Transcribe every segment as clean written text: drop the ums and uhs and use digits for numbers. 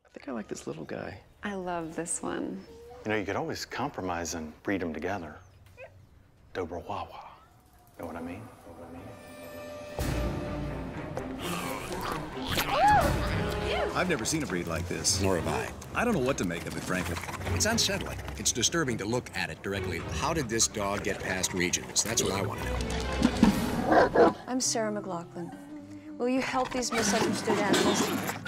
I think I like this little guy. I love this one. You know, you could always compromise and breed them together. Dobra Wawa. Know what I mean? I've never seen a breed like this. Nor have I. I don't know what to make of it, frankly. It's unsettling. It's disturbing to look at it directly. How did this dog get past regions? That's what I want to know. I'm Sarah McLaughlin. Will you help these misunderstood animals?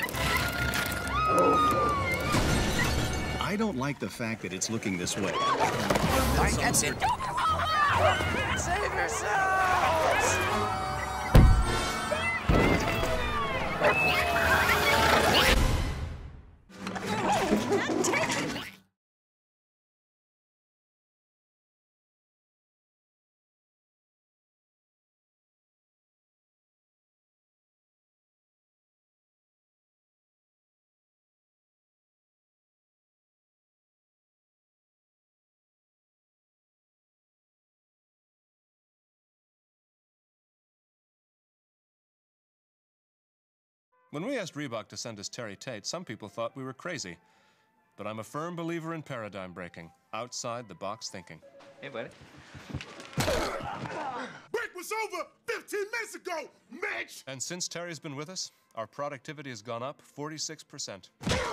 I don't like the fact that it's looking this way. All right, that's it. Save yourselves! When we asked Reebok to send us Terry Tate, some people thought we were crazy. But I'm a firm believer in paradigm breaking, outside the box thinking. Hey, buddy. Break was over 15 minutes ago, Mitch! And since Terry's been with us, our productivity has gone up 46%.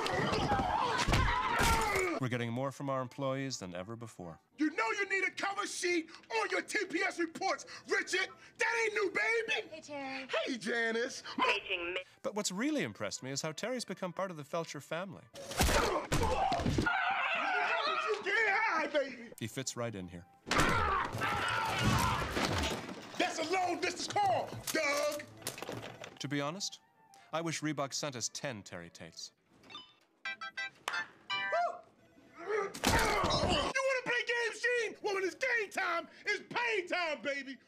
We're getting more from our employees than ever before. You know you need a cover sheet on your TPS reports, Richard. That ain't new, baby. Hey, Terry. Hey, Janice. But what's really impressed me is how Terry's become part of the Felcher family. Get high, baby. He fits right in here. That's a long distance call, Doug. To be honest, I wish Reebok sent us 10 Terry Tates. You want to play games, Gene? Well, when it's game time, it's pain time, baby.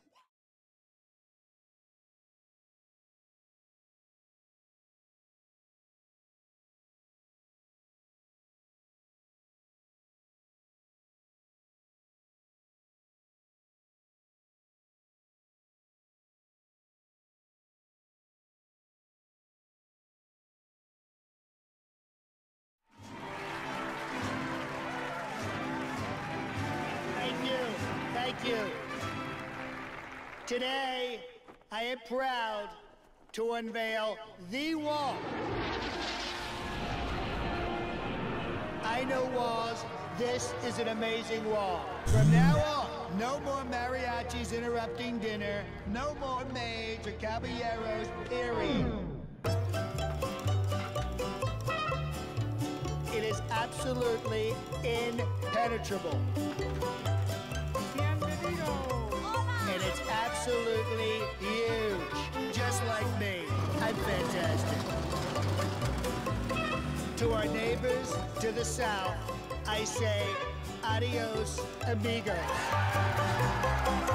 Thank you. Today, I am proud to unveil the wall. I know walls. This is an amazing wall. From now on, no more mariachis interrupting dinner. No more maids or caballeros, period. It is absolutely impenetrable. And it's absolutely huge, just like me. I'm fantastic. To our neighbors to the south, I say, adios, amigos.